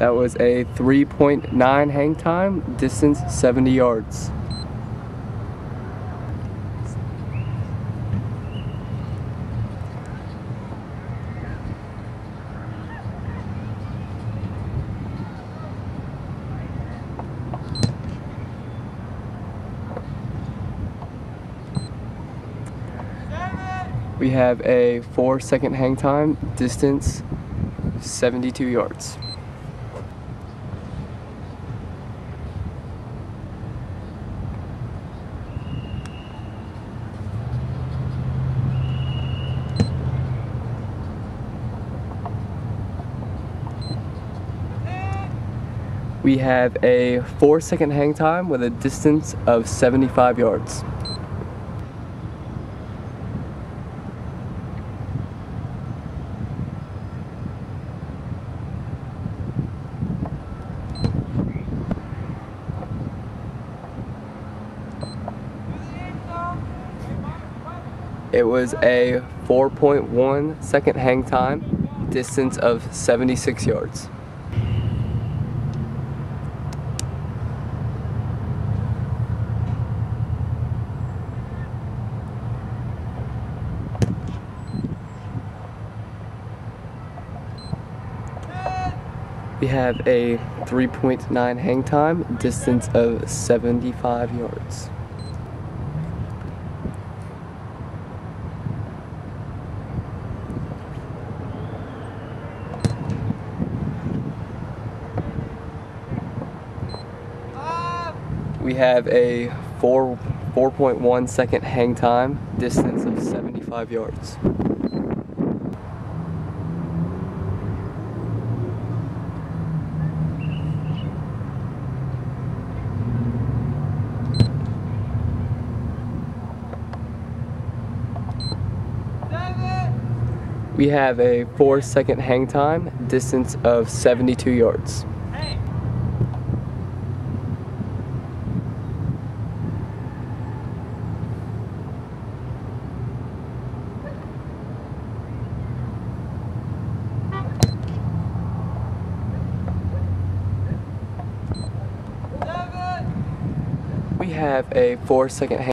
That was a 3.9 hang time, distance 70 yards. We have a 4-second hang time, distance 72 yards. We have a 4-second hang time with a distance of 75 yards. It was a 4.1 second hang time, distance of 76 yards. We have a 3.9 hang time, distance of 75 yards. We have a 4.1 second hang time, distance of 75 yards. We have a 4-second hang time, distance of 72 yards. We have a 4-second hang